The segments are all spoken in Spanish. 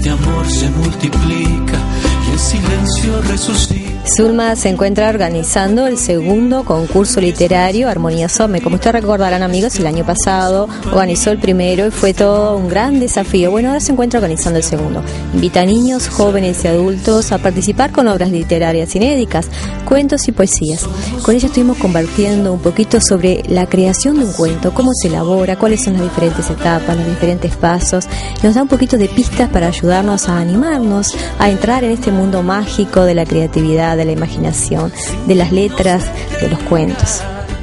este amor se multiplica y en silencio resucita. Zulma se encuentra organizando el segundo concurso literario Armonía Some. Como ustedes recordarán, amigos, el año pasado organizó el primero y fue todo un gran desafío. Bueno, ahora se encuentra organizando el segundo. Invita a niños, jóvenes y adultos a participar con obras literarias inéditas, cuentos y poesías. Con ella estuvimos compartiendo un poquito sobre la creación de un cuento, cómo se elabora, cuáles son las diferentes etapas, los diferentes pasos. Nos da un poquito de pistas para ayudarnos a animarnos a entrar en este mundo mágico de la creatividad, de la imaginación, de las letras, de los cuentos.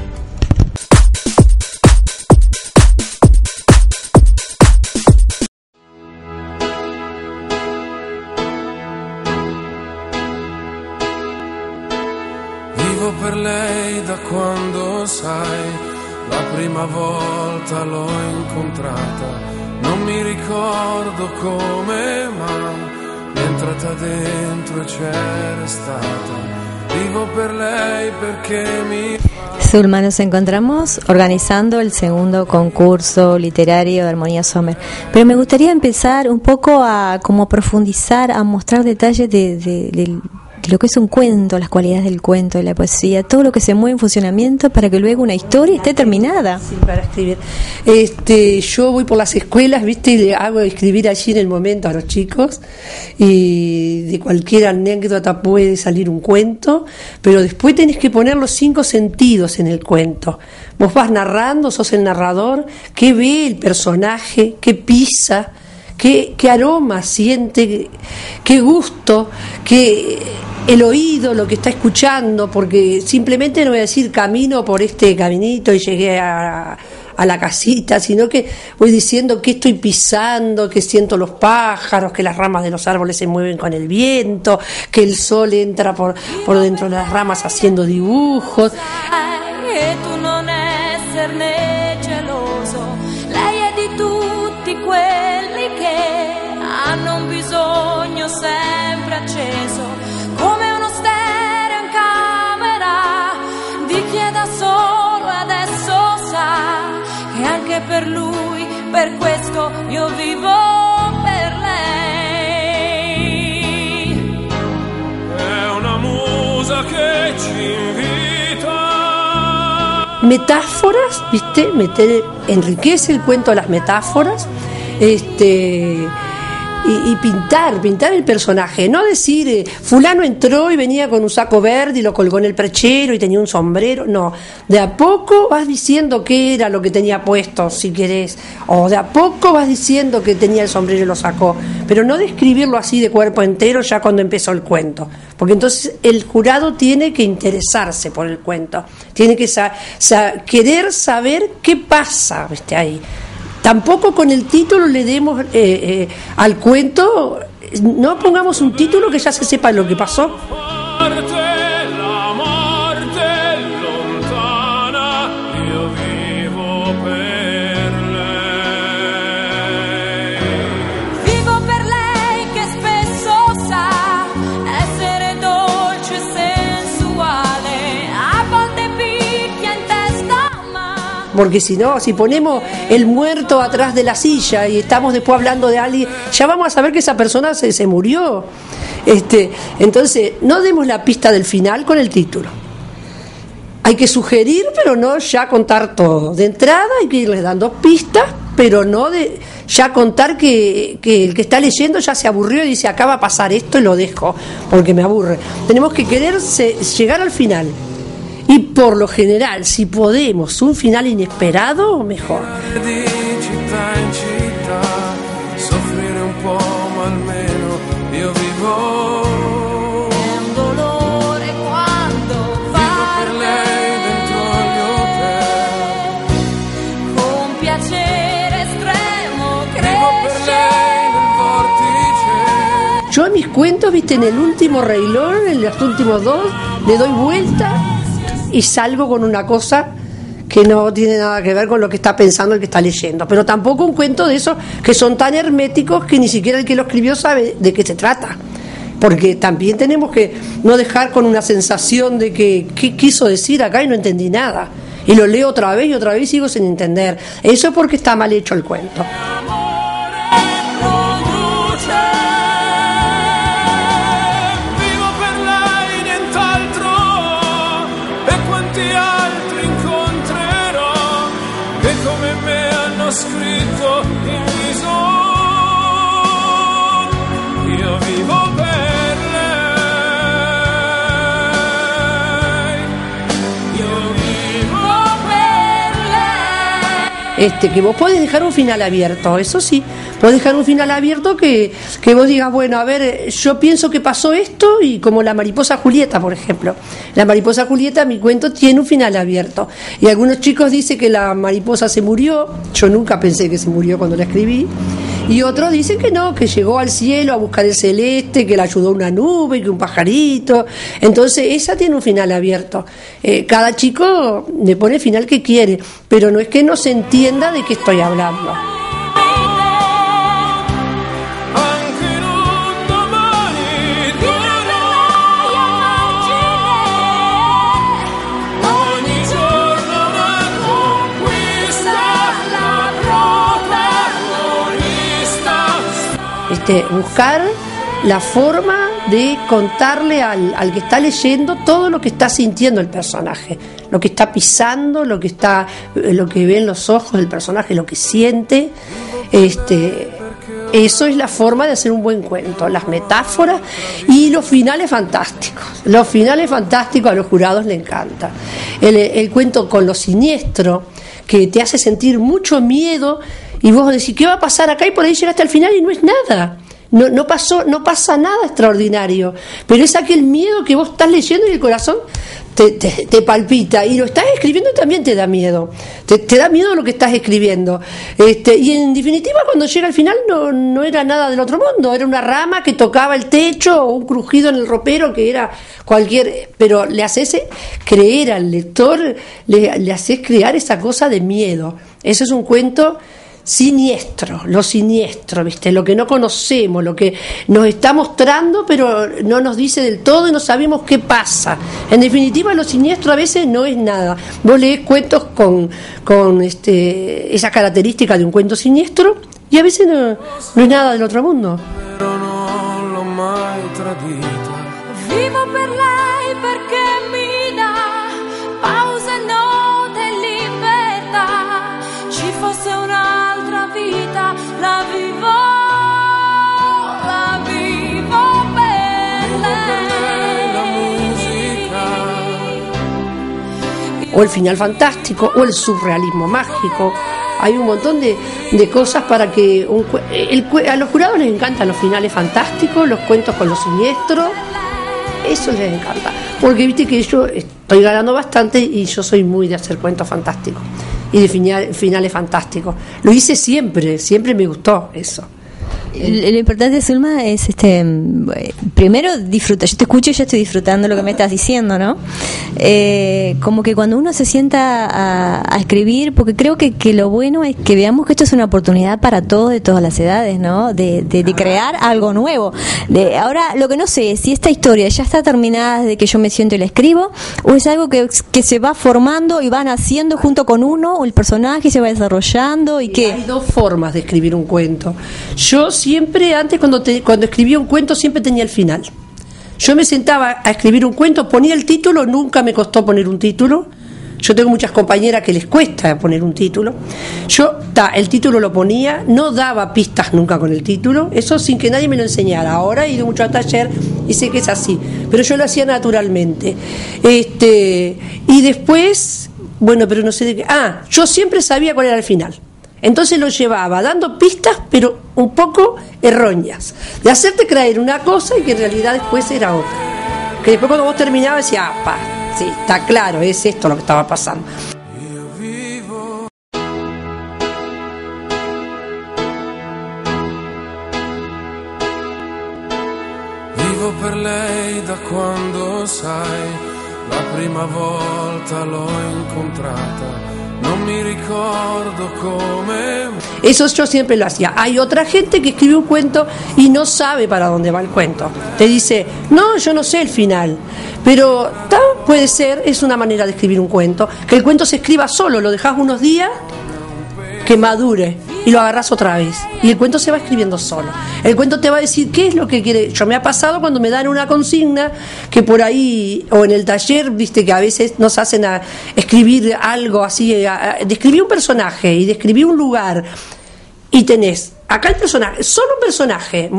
Vivo per lei da quando sai, la prima volta l'ho incontrata, non mi ricordo come mai. Entrata dentro e c'era stata. Vivo per lei perché mi... Zulma, nos encontramos organizando el segundo concurso literario de Armonía Some. Pero me gustaría empezar un poco a como profundizar, a mostrar detalles de lo que es un cuento, las cualidades del cuento, de la poesía, todo lo que se mueve en funcionamiento para que luego una historia esté terminada. Sí, para escribir. Yo voy por las escuelas, ¿viste? Y le hago escribir allí en el momento a los chicos, y de cualquier anécdota puede salir un cuento, pero después tenés que poner los 5 sentidos en el cuento. Vos vas narrando, sos el narrador, qué ve el personaje, qué pisa, qué aroma siente, qué gusto, el oído, lo que está escuchando, porque simplemente no voy a decir camino por este caminito y llegué a la casita, sino que voy diciendo que estoy pisando, que siento los pájaros, que las ramas de los árboles se mueven con el viento, que el sol entra por dentro de las ramas haciendo dibujos. E tu non esserne geloso, lei è di tutti quelli che hanno un bisogno sempre acceso, come uno stereo in camera di chi è da solo e adesso sa che anche per lui, per questo io vivo per lei. È una musa che ci invita. Metáforas, ¿viste? Enriquece el cuento de las metáforas, y pintar el personaje, no decir fulano entró y venía con un saco verde y lo colgó en el perchero y tenía un sombrero, no, de a poco vas diciendo qué era lo que tenía puesto, si querés, o de a poco vas diciendo que tenía el sombrero y lo sacó, pero no describirlo así de cuerpo entero ya cuando empezó el cuento, porque entonces el jurado tiene que interesarse por el cuento, tiene que querer saber qué pasa, ¿viste? Ahí. Tampoco con el título le demos al cuento, no pongamos un título que ya se sepa lo que pasó. La morte lontana, io vivo per lei. Vivo per lei che spesso sa essere dolce e sensuale, a volte picchia in testa ma... Porque si no, si ponemos el muerto atrás de la silla y estamos después hablando de alguien, ya vamos a saber que esa persona se murió. Entonces, no demos la pista del final con el título. Hay que sugerir, pero no ya contar todo. De entrada hay que irles dando pistas, pero no de ya contar que el que está leyendo ya se aburrió y dice acá va a pasar esto y lo dejo porque me aburre. Tenemos que llegar al final. Y por lo general, si podemos un final inesperado, mejor. Di città in città, soffrire un po', ma almeno io vivo. È un dolore quando Vivo per lei dentro agli hotel. con piacere estremo Vivo per lei nel vortice. Yo en mis cuentos, viste, en el último renglón, en los últimos 2, le doy vuelta y salgo con una cosa que no tiene nada que ver con lo que está pensando el que está leyendo, pero tampoco un cuento de esos que son tan herméticos que ni siquiera el que lo escribió sabe de qué se trata, porque también tenemos que no dejar con una sensación de que qué quiso decir acá y no entendí nada, y lo leo otra vez y sigo sin entender. Eso es porque está mal hecho el cuento. Produce que vos podés dejar un final abierto, eso sí, podés dejar un final abierto que vos digas, bueno, a ver, yo pienso que pasó esto, y como la mariposa Julieta, por ejemplo. La mariposa Julieta, mi cuento tiene un final abierto. Y algunos chicos dicen que la mariposa se murió, yo nunca pensé que se murió cuando la escribí. Y otros dicen que no, que llegó al cielo a buscar el celeste, que le ayudó una nube, que un pajarito. Entonces esa tiene un final abierto. Cada chico le pone el final que quiere, pero no es que no se entienda de qué estoy hablando. Buscar la forma de contarle al que está leyendo todo lo que está sintiendo el personaje, lo que está pisando, lo que ve en los ojos del personaje, lo que siente. Eso es la forma de hacer un buen cuento, las metáforas y los finales fantásticos. Los finales fantásticos a los jurados les encanta. El cuento con lo siniestro, que te hace sentir mucho miedo, y vos decís, ¿qué va a pasar acá? Y por ahí llegaste al final y no es nada. No pasa nada extraordinario. Pero es aquel miedo que vos estás leyendo y el corazón te palpita. Y lo estás escribiendo y también te da miedo. Te da miedo lo que estás escribiendo. Y en definitiva, cuando llega al final, no era nada del otro mundo. Era una rama que tocaba el techo o un crujido en el ropero que era cualquier... Pero le haces creer al lector, le haces crear esa cosa de miedo. Ese es un cuento siniestro, lo siniestro, ¿viste? Lo que no conocemos, lo que nos está mostrando, pero no nos dice del todo y no sabemos qué pasa. En definitiva, lo siniestro a veces no es nada. Vos lees cuentos con esa característica de un cuento siniestro y a veces no es nada del otro mundo. Però non l'ho mai tradita. Vivo per lei perché mi dà pause, note e libertà. Ci fosse un'altra vita, la vivo per lei. La musica. O el final fantástico, o el surrealismo mágico. Hay un montón de cosas para que a los jurados les encantan los finales fantásticos, los cuentos con lo siniestro. Eso les encanta, porque viste que yo estoy ganando bastante y yo soy muy de hacer cuentos fantásticos y de finales fantásticos. Lo hice siempre me gustó eso. Lo importante, Zulma, es primero disfruta. Yo te escucho y ya estoy disfrutando lo que me estás diciendo, ¿no? Como que cuando uno se sienta a escribir, porque creo que lo bueno es que veamos que esto es una oportunidad para todos, de todas las edades, ¿no? De crear algo nuevo. Ahora, lo que no sé es si esta historia ya está terminada desde que yo me siento y la escribo, o es algo que se va formando y van haciendo junto con uno, o el personaje se va desarrollando y que... Hay dos formas de escribir un cuento. Yo siempre, antes cuando escribía un cuento, siempre tenía el final. Yo me sentaba a escribir un cuento, ponía el título, nunca me costó poner un título. Yo tengo muchas compañeras que les cuesta poner un título. El título lo ponía, no daba pistas nunca con el título, eso sin que nadie me lo enseñara. Ahora he ido mucho al taller y sé que es así, pero yo lo hacía naturalmente. Y después, bueno, pero no sé de qué. Yo siempre sabía cuál era el final. Entonces lo llevaba dando pistas, pero un poco erróneas, de hacerte creer una cosa y que en realidad después era otra. Que después cuando vos terminabas decías, sí, está claro, es esto lo que estaba pasando. Vivo per lei da quando sai, la prima volta l'ho incontrata. No me recuerdo cómo. Eso yo siempre lo hacía. Hay otra gente que escribe un cuento y no sabe para dónde va el cuento. Te dice, no, yo no sé el final. Pero puede ser, es una manera de escribir un cuento. Que el cuento se escriba solo, lo dejas unos días, que madure, y lo agarras otra vez. Y el cuento se va escribiendo solo. El cuento te va a decir qué es lo que quiere. Yo me ha pasado cuando me dan una consigna, que por ahí, o en el taller, viste que a veces nos hacen a escribir algo así, describir un personaje y describir un lugar. Y tenés acá el personaje, solo un personaje,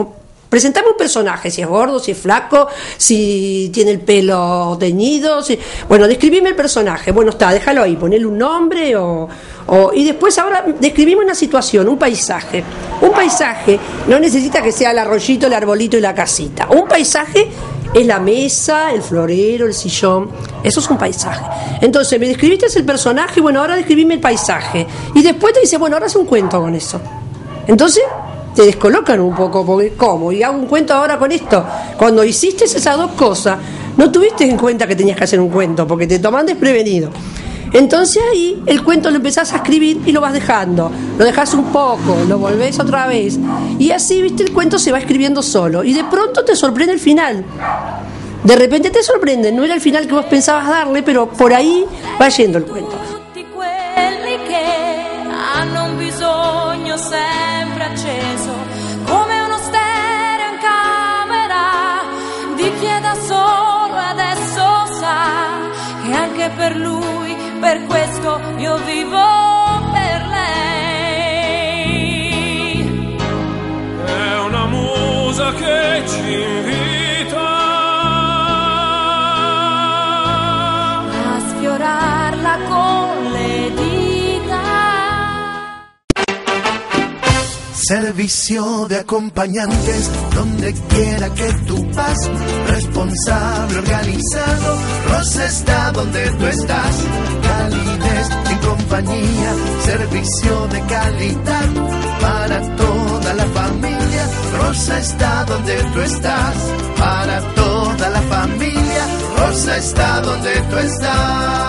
Presentame un personaje, si es gordo, si es flaco, si tiene el pelo teñido, bueno, describime el personaje, bueno, está, déjalo ahí, ponele un nombre y después ahora describime una situación, un paisaje. Un paisaje no necesita que sea el arroyito, el arbolito y la casita. Un paisaje es la mesa, el florero, el sillón. Eso es un paisaje. Entonces, me describiste el personaje, bueno, ahora describime el paisaje. Y después te dice, bueno, ahora haz un cuento con eso. Entonces, te descolocan un poco, porque ¿cómo? Y hago un cuento ahora con esto. Cuando hiciste esas dos cosas, no tuviste en cuenta que tenías que hacer un cuento, porque te toman desprevenido. Entonces ahí el cuento lo empezás a escribir y lo vas dejando, lo dejás un poco, lo volvés otra vez y así, viste, el cuento se va escribiendo solo y de pronto te sorprende el final. De repente te sorprende, no era el final que vos pensabas darle, pero por ahí va yendo el cuento. Tutti quelli che hanno un bisogno sempre acceso, come uno stereo in camera, di chi è da solo e adesso sa che anche per lui, per questo io vivo per lei. È una musa che ci invita a sfiorarla con le dita. Servicio de acompañantes, donde quiera que tú vas, responsable, organizado, Rosa está donde tú estás, calidez en compañía, servicio de calidad, para toda la familia, Rosa está donde tú estás, para toda la familia, Rosa está donde tú estás.